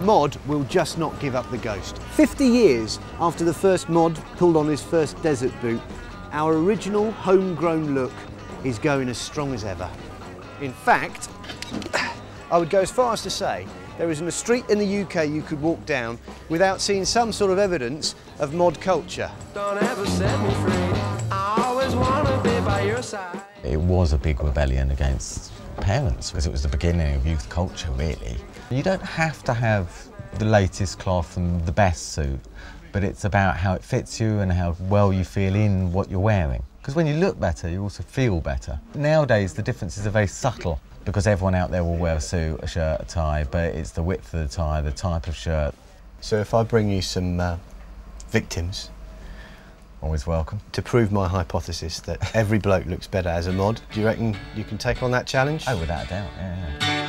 mod will just not give up the ghost. 50 years after the first mod pulled on his first desert boot, our original homegrown look is going as strong as ever. In fact, I would go as far as to say there isn't a street in the UK you could walk down without seeing some sort of evidence of mod culture. Don't ever set me free. I always want to be by your side. It was a big rebellion against parents because it was the beginning of youth culture, really. You don't have to have the latest cloth and the best suit, but it's about how it fits you and how well you feel in what you're wearing. Because when you look better, you also feel better. Nowadays, the differences are very subtle because everyone out there will wear a suit, a shirt, a tie, but it's the width of the tie, the type of shirt. So if I bring you some victims, Always welcome. to prove my hypothesis that every bloke looks better as a mod, do you reckon you can take on that challenge? Oh, without a doubt, yeah.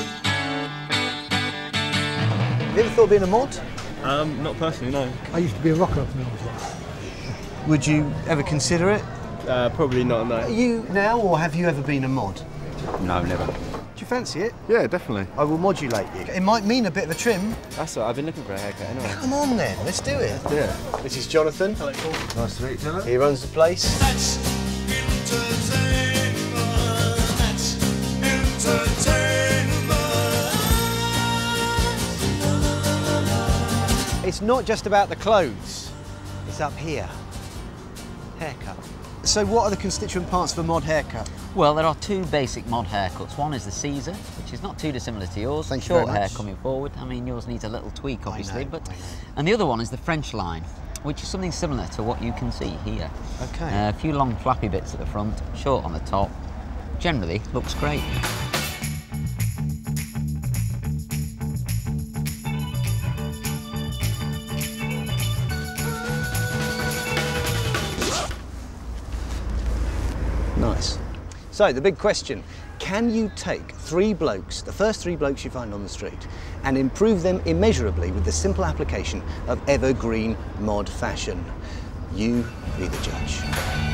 Have you ever thought of being a mod? Not personally, no. I used to be a rocker when I was young. Would you ever consider it? Probably not, no. Are you now, or have you ever been a mod? No, never. Do you fancy it? Yeah, definitely. I will modulate you. It might mean a bit of a trim. That's what I've been looking for a haircut anyway. Come on then, let's do it. Yeah. This is Jonathan. Hello, Paul. Nice to meet you. He runs the place. That's entertainment. That's entertainment. It's not just about the clothes, it's up here. Haircut. So what are the constituent parts of a mod haircut? Well, there are two basic mod haircuts. One is the Caesar, which is not too dissimilar to yours. Thank you Short very hair much. coming forward. I mean, yours needs a little tweak, obviously. I know. And the other one is the French line, which is something similar to what you can see here. Okay. A few long flappy bits at the front, short on the top. Generally, looks great. Nice. So the big question, can you take three blokes, the first three blokes you find on the street, and improve them immeasurably with the simple application of evergreen mod fashion? You be the judge.